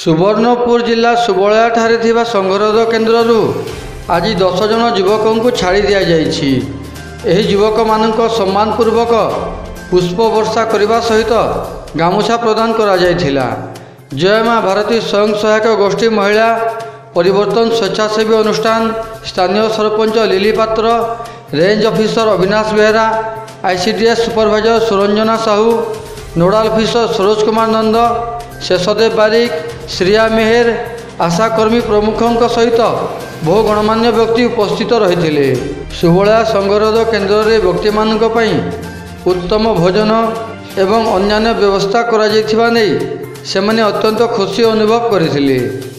सुवर्णपुर जिला सुबलया ठारे थिबा संगरोध केन्द्ररू आज 10 जन युवक को छाड़ी दि जाइछि। एही युवक मानक सम्मानपूर्वक पुष्प वर्षा करने सहित गामुछा प्रदान करा जायथिला। जय मां भारती स्वयं सहायक गोष्ठी महिला परिवर्तन स्वेच्छासेवी अनुष्ठान स्थानीय sarpanch Lili Patra, range officer Avinash Behera, ICDS supervisor Suranjana Sahu, nodal officer Saroj Kumar Nanda, Seshdev Barik, Shriya Meher, आशाकर्मी प्रमुखों सहित बहु गणमान्य व्यक्ति उपस्थित रही। सुबलया संगरोध केन्द्र में व्यक्ति मानक पई उत्तम भोजन एवं अन्यान्य व्यवस्था करा जायथिबा नै सेमाने अत्यंत खुशी अनुभव करथिले।